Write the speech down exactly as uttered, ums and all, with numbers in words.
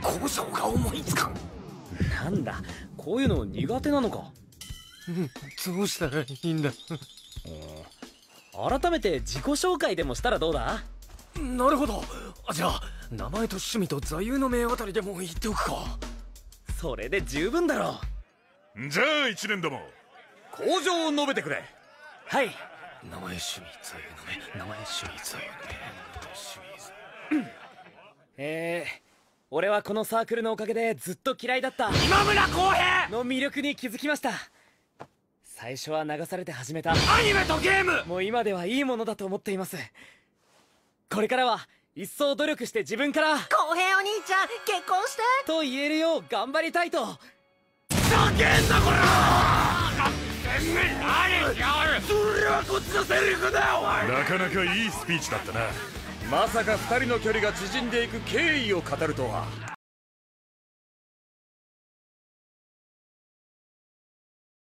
交渉が思いつかん。 なんだ、こういうの苦手なのか。 どうしたらいいんだ。 改めて自己紹介でもしたらどうだ。 なるほど。じゃあ名前と趣味と座右の銘あたりでも言っておくか。 それで十分だろう。じゃあ一年ども口上を述べてくれ。 はい。 名前、趣味、座右の銘。名前、趣味、座右の銘。趣味。 えー、俺はこのサークルのおかげでずっと嫌いだった今村航平の魅力に気づきました。最初は流されて始めたアニメとゲーム、 もう今ではいいものだと思っています。これからは一層努力して自分から浩平お兄ちゃん結婚してと言えるよう頑張りたいと。 叫んだこら全面何しやる。それはこっちのセリフだよ。 なかなかいいスピーチだったな。まさか二人の距離が縮んでいく経緯を語るとは。